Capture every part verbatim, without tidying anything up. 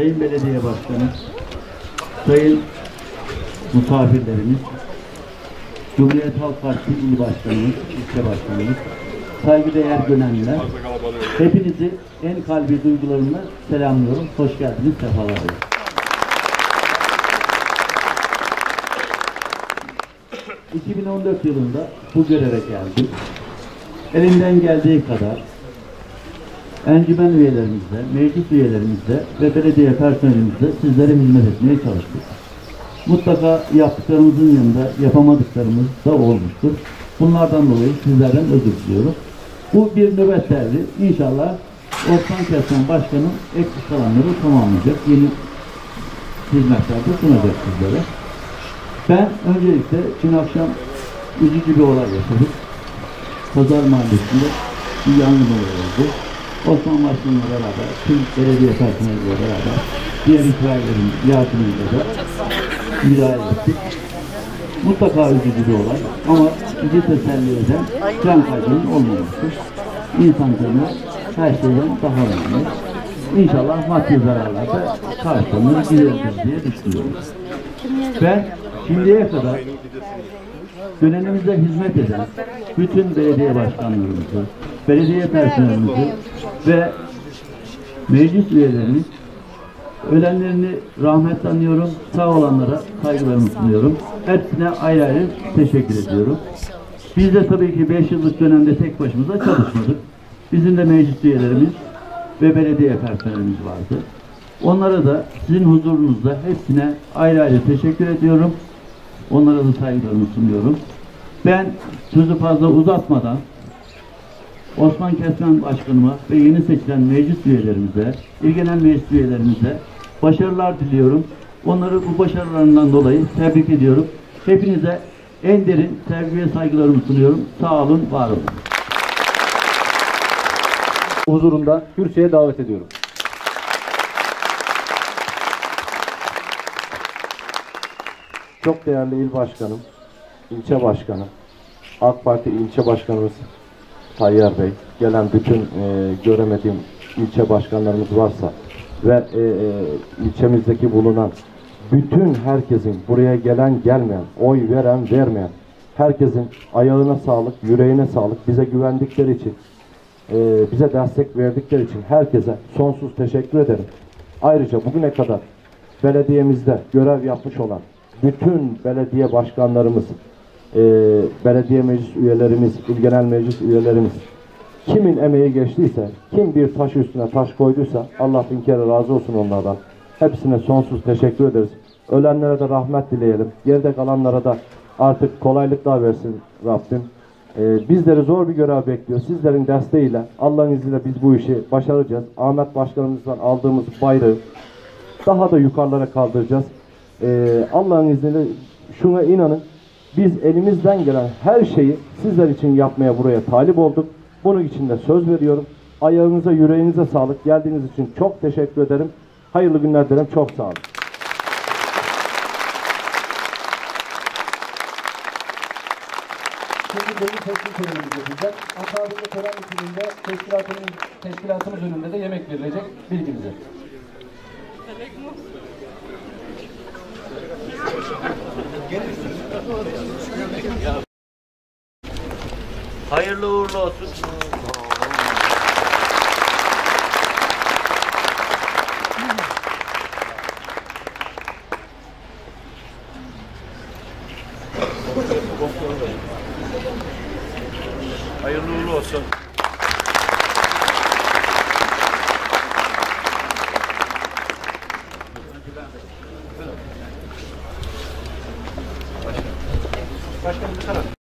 Sayın Belediye Başkanı, sayın misafirlerimiz, Cumhuriyet Halk Partisi İl Başkanımız, İlçe Başkanımız, saygıdeğer gönenliler, hepinizi en kalbi duygularımla selamlıyorum. Hoş geldiniz, sefalar olsun. iki bin on dört yılında bu göreve geldim. Elimden geldiği kadar encümen üyelerimizle, meclis üyelerimizle ve belediye personelimizle sizlere hizmet etmeye çalıştık. Mutlaka yaptıklarımızın yanında yapamadıklarımız da olmuştur. Bunlardan dolayı sizlerden özür diliyorum. Bu bir nöbet devri. İnşallah Osman Kesmen Başkanım eksik kalanları tamamlayacak. Yeni hizmetler de sunacak sizlere. Ben öncelikle dün akşam üzücü bir olay yaşadık. Pazar Mahallesi'nde bir yangın olayı oldu. Osman Başkan'la beraber, tüm belediye personeliyle beraber diğer itfaiyelerin yardımıyla da müdahale ettik. Mutlaka üzücü bir olay ama bizi teselli eden can kaybının olmaması. İnsan canı her şeyden daha önemli. İnşallah maddi zararlar da karşılanır, giderilir diye düşünüyorum. Ben şimdiye kadar dönemimizde hizmet eden bütün belediye başkanlarımızı, belediye personelimizi ve meclis üyelerimiz, ölenlerini rahmetle anıyorum, sağ olanlara saygılarımı sunuyorum. Hepsine ayrı ayrı teşekkür ediyorum. Biz de tabii ki beş yıllık dönemde tek başımıza çalışmadık. Bizim de meclis üyelerimiz ve belediye personelimiz vardı. Onlara da sizin huzurunuzda hepsine ayrı ayrı teşekkür ediyorum. Onlara da saygılarımı sunuyorum. Ben sözü fazla uzatmadan Osman Kesmen Başkanıma ve yeni seçilen meclis üyelerimize, il genel meclis üyelerimize başarılar diliyorum. Onları bu başarılarından dolayı tebrik ediyorum. Hepinize en derin sevgi ve saygılarımı sunuyorum. Sağ olun, var olun. Huzurunda kürsüye davet ediyorum. Çok değerli il başkanım, ilçe başkanım, AK Parti ilçe başkanımız Tayyar Bey, gelen bütün e, göremediğim ilçe başkanlarımız varsa ve e, e, ilçemizdeki bulunan bütün herkesin, buraya gelen gelmeyen, oy veren vermeyen herkesin ayağına sağlık, yüreğine sağlık, bize güvendikleri için, e, bize destek verdikleri için herkese sonsuz teşekkür ederim. Ayrıca bugüne kadar belediyemizde görev yapmış olan bütün belediye başkanlarımız, e, belediye meclis üyelerimiz, il genel meclis üyelerimiz, kimin emeği geçtiyse, kim bir taş üstüne taş koyduysa Allah bin kere razı olsun onlardan. Hepsine sonsuz teşekkür ederiz. Ölenlere de rahmet dileyelim. Geride kalanlara da artık kolaylıklar versin Rabbim. E, bizleri zor bir görev bekliyor. Sizlerin desteğiyle, Allah'ın izniyle biz bu işi başaracağız. Ahmet Başkanımızdan aldığımız bayrağı daha da yukarılara kaldıracağız. Ee, Allah'ın izniyle şuna inanın, biz elimizden gelen her şeyi sizler için yapmaya buraya talip olduk. Bunun için de söz veriyorum. Ayağınıza, yüreğinize sağlık. Geldiğiniz için çok teşekkür ederim. Hayırlı günler dilerim. Çok sağ olun. Şimdi benim teşvik törenimiz yapacak. Akabinde tören bitiminde teşkilatımız, teşkilatımız önünde de yemek verilecek, bilginize. Hayırlı uğurlu olsun. Hayırlı uğurlu olsun. Başkanım bir taraf.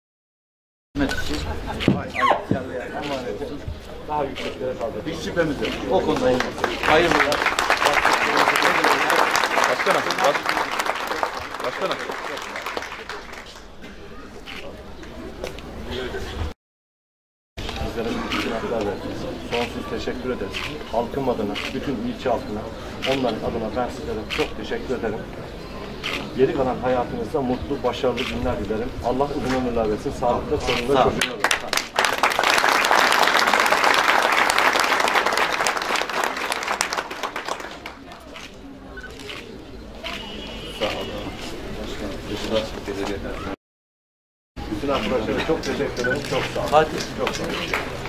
Daha yükseklere kaldı. Hiç şüphemiz yok. O konuda olmaz. Hayırlılar. Başkanım. Baş... Başkanım. Bizlere hizmetler verdiniz. Sonsuz teşekkür ederiz. Halkım adına, bütün ilçe halkına, onların adına ben sizlere çok teşekkür ederim. Geri kalan hayatınızda mutlu, başarılı günler dilerim. Allah uzun ömürler versin. Sağlıklı, sorunlu çocuklar olsun. sağ olun. Bütün arkadaşlara çok teşekkür ederim. Çok sağ olun. Hadi. Çok sağ olun.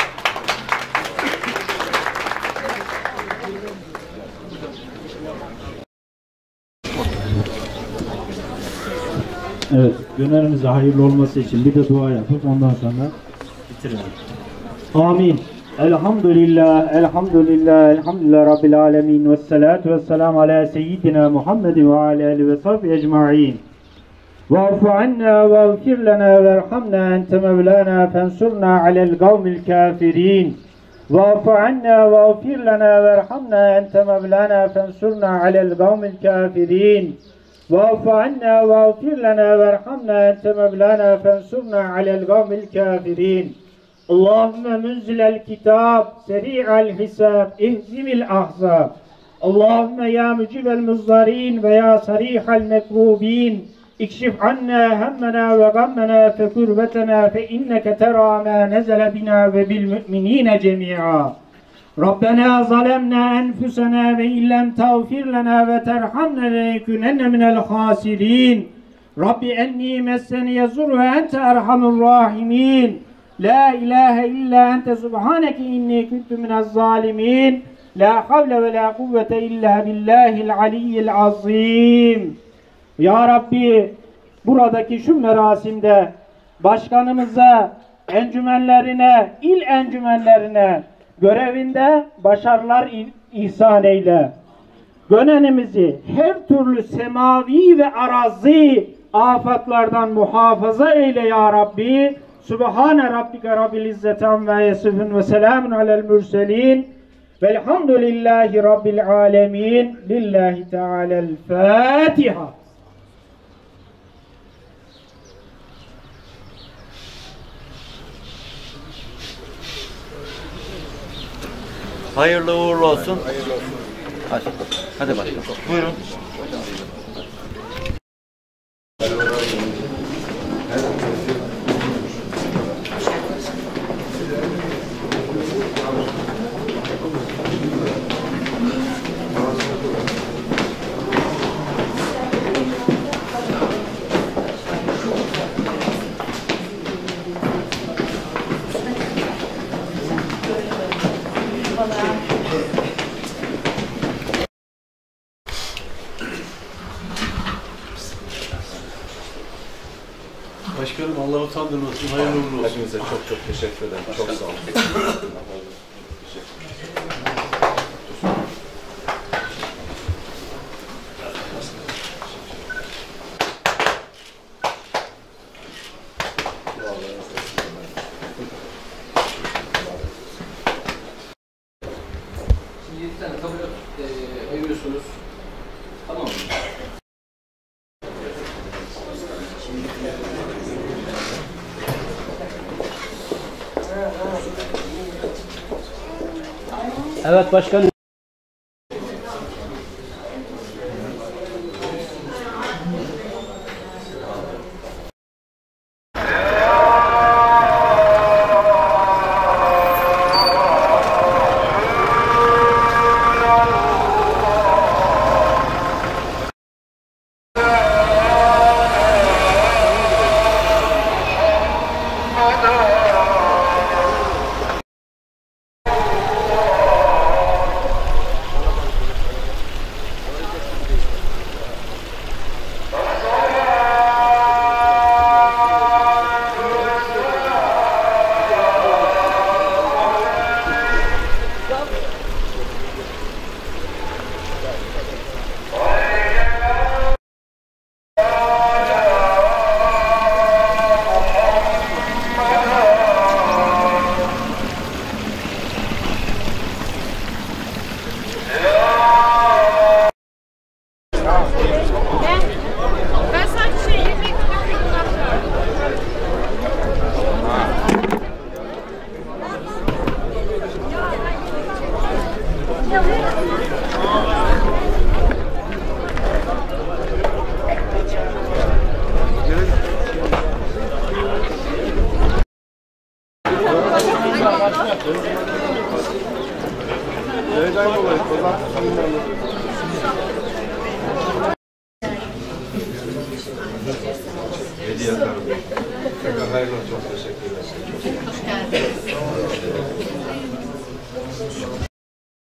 Evet, günlerimize hayırlı olması için bir de dua yapıp ondan sonra bitirelim. Amin. Elhamdülillah, elhamdülillah, elhamdülillah Rabbil alemin ve salatu ve selamu ala seyyidina Muhammedin ve ala alihi ve sahbihi ecma'in. Va'fu anna ve gfir lana verhamna ente mevlana fensurna alel kavmil kafirin. Va'fu anna ve gfir lana verhamna ente mevlana fensurna alel kavmil kafirin. وَاعْفُ عَنَّا وَاغْفِرْ لَنَا وَارْحَمْنَا أَنْتَ مَوْلَانَا فَانْصُرْنَا عَلَى الْقَوْمِ الْكَافِرِينَ اللهم منزل الكتاب سريع الحساب اهزم الأحزاب اللهم يا مجيب المضطرين ويا صريح المكروبين اكشف عنا همنا وغمنا فكربتنا فإنك ترى ما نزل بنا وبالمؤمنين جميعا ربنا ظلمنا أنفسنا وإن لم تغفر لنا وترحمنا لنكونن من الخاسرين رب أني مسني الضر وأنت أرحم الراحمين لا إله إلا أنت سبحانك إني كنت من الظالمين لا حول ولا قوة إلا بالله العلي العظيم. Ya Rabbi, buradaki şu merasimde başkanımıza, encümenlerine, il encümenlerine görevinde başarılar ihsan eyle. Gönenimizi her türlü semavi ve arazi afatlardan muhafaza eyle ya Rabbi. Subhane Rabbike Rabbil İzzeti amma yasifun ve selamun alel mürselin. Velhamdülillahi Rabbil alemin. Lillahi Teala'l Fatiha. Hayırlı uğurlu olsun. Hadi, hadi başlayalım. Buyurun. Başkanım Allah utandırmasın, hayırlı uğurlu olsun. Hepinize çok çok teşekkür ederim. Çok sağ olun. Şimdi yedi tane tabela e, veriyorsunuz. Tamam mı? Evet başkanım. Hediye atarım. Tekrar hayırlı olsun. Çok teşekkür ederim. Hoş geldin.